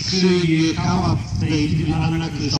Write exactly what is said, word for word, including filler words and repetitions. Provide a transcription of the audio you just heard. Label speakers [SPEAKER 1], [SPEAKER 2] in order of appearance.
[SPEAKER 1] คือยืนเข้ากับในที่อันนั้นคือ